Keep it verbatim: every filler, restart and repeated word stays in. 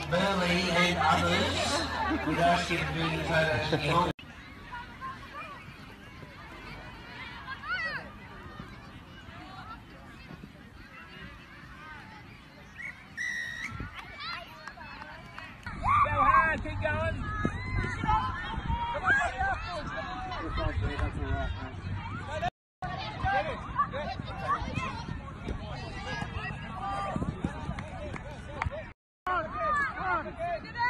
Burley and others would ask you to do the photos behind. Go hard, keep going. Come on, buddy, afterwards. That's all right, mate. Get it, get it. Come on, come on.